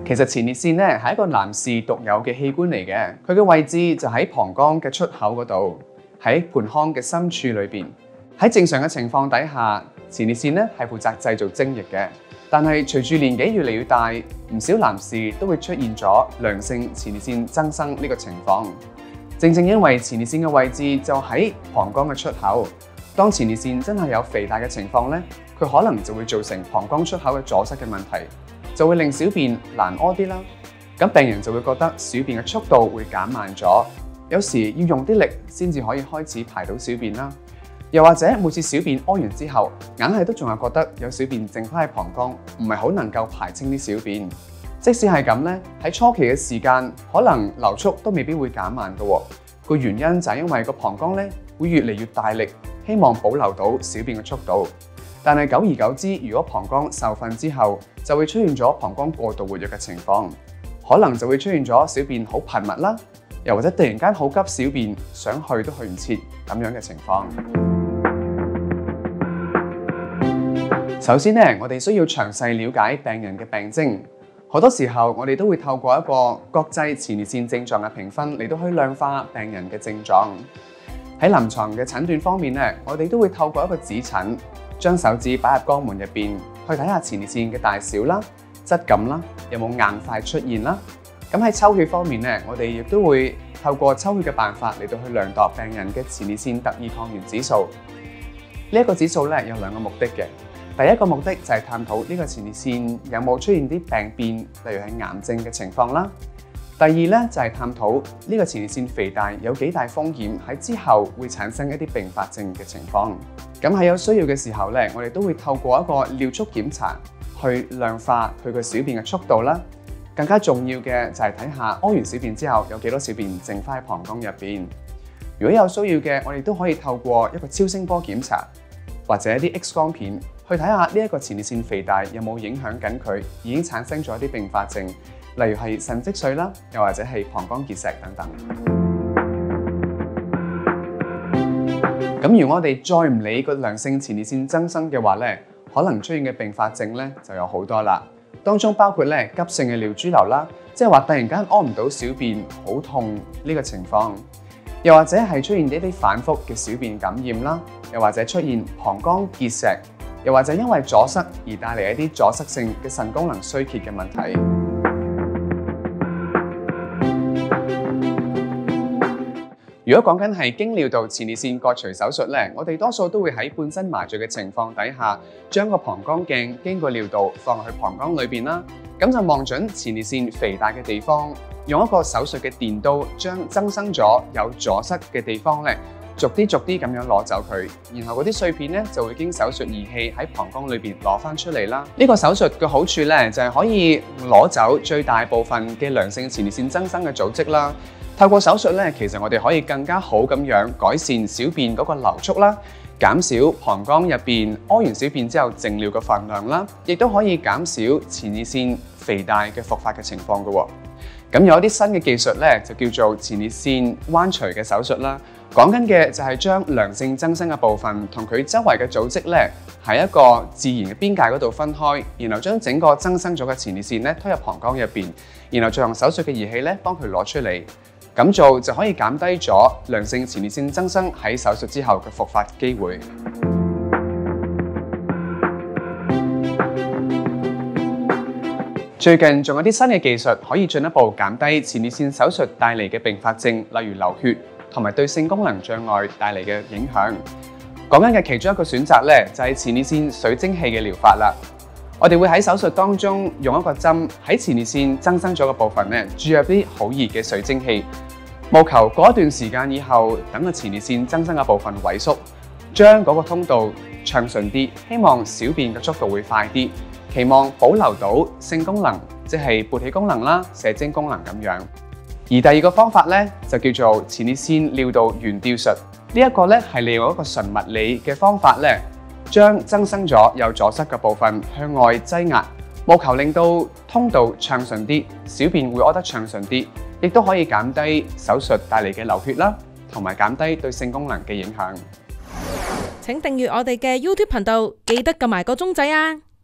其實前列腺咧係一個男士獨有嘅器官嚟嘅，佢嘅位置就喺膀胱嘅出口嗰度，喺盆腔嘅深處裏邊。喺正常嘅情況底下，前列腺咧係負責製造精液嘅。但係隨住年紀越嚟越大，唔少男士都會出現咗良性前列腺增生呢個情況。正因為前列腺嘅位置就喺膀胱嘅出口，當前列腺真係有肥大嘅情況咧，佢可能就會造成膀胱出口嘅阻塞嘅問題。就會令小便難屙啲啦，咁病人就會覺得小便嘅速度會減慢咗，有時要用啲力先至可以開始排到小便啦。又或者每次小便屙完之後，硬係都仲係覺得有小便剩翻喺膀胱，唔係好能夠排清啲小便。即使係咁咧，喺初期嘅時間，可能流速都未必會減慢嘅喎。個原因就係因為個膀胱咧會越嚟越大力，希望保留到小便嘅速度。但係久而久之，如果膀胱受訓之後，就會出現咗膀胱過度活躍嘅情況，可能就會出現咗小便好頻密啦，又或者突然間好急小便，想去都去唔切咁樣嘅情況。首先咧，我哋需要詳細了解病人嘅病徵。好多時候，我哋都會透過一個國際前列腺症狀嘅評分嚟到去量化病人嘅症狀。喺臨床嘅診斷方面咧，我哋都會透過一個指診，將手指擺入肛門入邊，去睇下前列腺嘅大小啦、質感啦，有冇硬塊出現啦。咁喺抽血方面咧，我哋亦都會透過抽血嘅辦法嚟到去量度病人嘅前列腺特異抗原指數。呢一個指數咧有兩個目的嘅。第一個目的就係探討呢個前列腺有冇出現啲病變，例如係癌症嘅情況啦。第二咧就係探討呢個前列腺肥大有幾大風險喺之後會產生一啲併發症嘅情況。咁喺有需要嘅時候咧，我哋都會透過一個尿速檢查去量化佢個小便嘅速度啦。更加重要嘅就係睇下屙完小便之後有幾多小便剩翻喺膀胱入邊。如果有需要嘅，我哋都可以透過一個超聲波檢查或者一啲 X 光片去睇下呢一個前列腺肥大有冇影響緊佢，已經產生咗一啲併發症，例如係腎積水啦，又或者係膀胱結石等等。咁如果我哋再唔理個良性前列腺增生嘅話咧，可能出現嘅併發症咧就有好多啦。當中包括咧急性嘅尿潴留啦，即係話突然間屙唔到小便，好痛呢個情況；又或者係出現一啲反覆嘅小便感染啦，又或者出現膀胱結石，又或者因為阻塞而帶嚟一啲阻塞性嘅腎功能衰竭嘅問題。如果講緊係經尿道前列腺割除手術咧，我哋多數都會喺半身麻醉嘅情況底下，將個膀胱鏡經過尿道放去膀胱裏邊啦，咁就望準前列腺肥大嘅地方，用一個手術嘅電刀將增生咗有阻塞嘅地方咧，逐啲咁樣攞走佢，然後嗰啲碎片咧就會經手術儀器喺膀胱裏邊攞翻出嚟啦。呢個手術嘅好處咧就係可以攞走最大部分嘅良性前列腺增生嘅組織啦。透過手術咧，其實我哋可以更加好咁樣改善小便嗰個流速啦，減少膀胱入邊屙完小便之後剩尿嘅份量啦，亦都可以減少前列腺肥大嘅復發嘅情況嘅喎。咁有一啲新嘅技術咧，就叫做前列腺彎除嘅手術啦。講緊嘅就係將良性增生嘅部分同佢周圍嘅組織咧，喺一個自然嘅邊界嗰度分開，然後將整個增生咗嘅前列腺咧推入膀胱入邊，然後再用手術嘅儀器咧幫佢攞出嚟。咁做就可以減低咗良性前列腺增生喺手術之後嘅復發機會。最近仲有啲新嘅技術可以進一步減低前列腺手術帶嚟嘅併發症，例如流血同埋對性功能障礙帶嚟嘅影響。講緊嘅其中一個選擇咧，就係前列腺水蒸氣嘅療法啦。我哋會喺手術當中用一個針喺前列腺增生咗嘅部分咧，注入啲好熱嘅水蒸氣，務求過一段時間以後，等個前列腺增生嘅部分萎縮，將嗰個通道暢順啲，希望小便嘅速度會快啲，期望保留到性功能，即係勃起功能啦、射精功能咁樣。而第二個方法咧，就叫做前列腺尿道懸吊術。呢一個咧係利用一個純物理嘅方法咧，將增生咗有阻塞嘅部分向外擠壓，務求令到通道暢順啲，小便會屙得暢順啲，亦都可以減低手術帶嚟嘅流血啦，同埋減低對性功能嘅影響。 請訂閱我哋嘅 YouTube 頻道，記得撳埋個鐘仔啊！